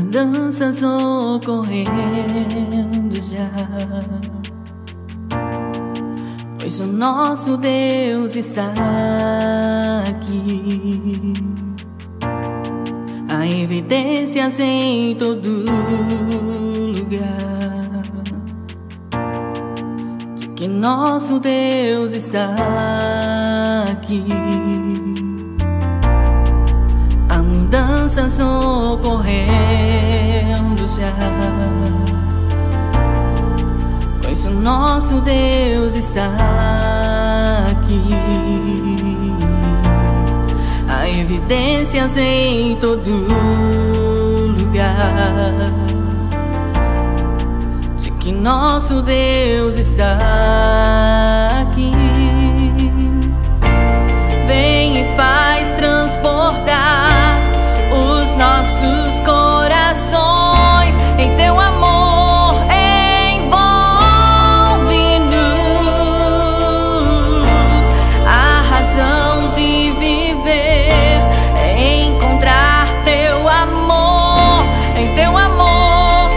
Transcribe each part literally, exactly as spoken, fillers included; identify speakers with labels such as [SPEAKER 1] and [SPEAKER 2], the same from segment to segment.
[SPEAKER 1] mudanças ocorrendo já, pois o nosso Deus está aqui. Há evidências em todo lugar de que nosso Deus está aqui. Há mudanças ocorrendo já, pois o nosso Deus está aqui. Há evidências em todo lugar de que nosso Deus está aqui. Vem e faz transbordar os nossos corações em teu amor, envolve-nos. A razão de viver é encontrar teu amor, em teu amor,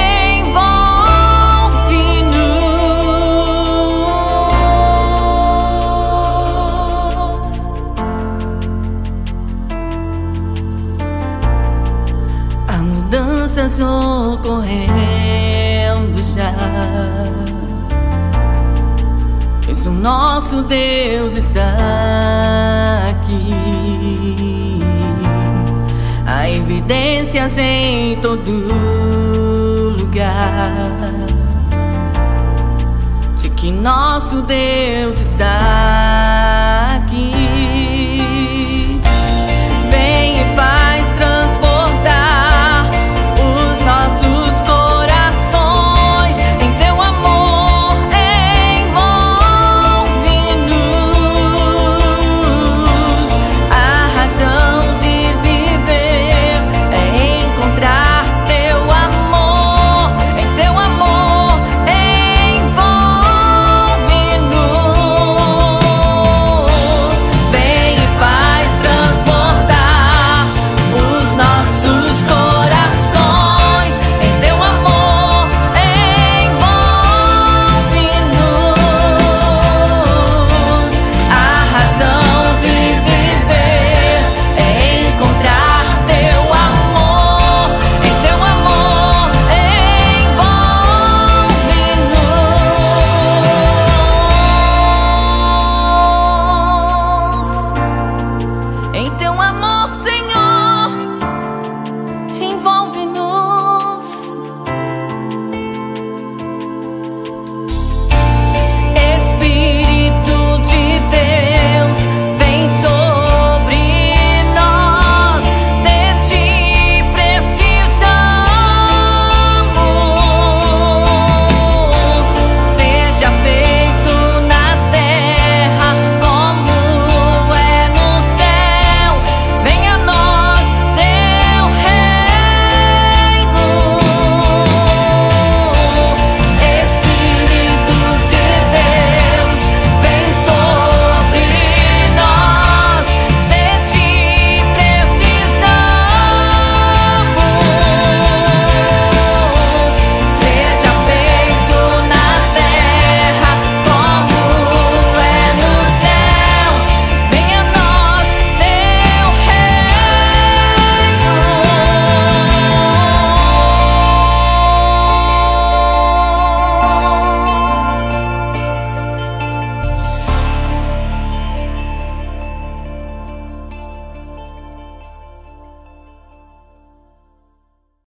[SPEAKER 1] envolve-nos. Há mudanças ocorrendo já, pois o nosso Deus está aqui. Há evidências em todo lugar de que nosso Deus está